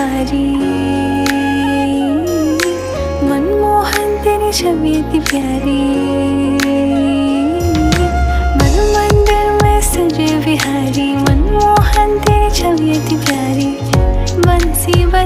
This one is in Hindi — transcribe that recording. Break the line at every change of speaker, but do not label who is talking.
बिहारी, मनमोहन तेरी छवि इतनी प्यारी, मन मंदिर में सजे बिहारी, मनमोहन तेरी छवि इतनी प्यारी, बंसी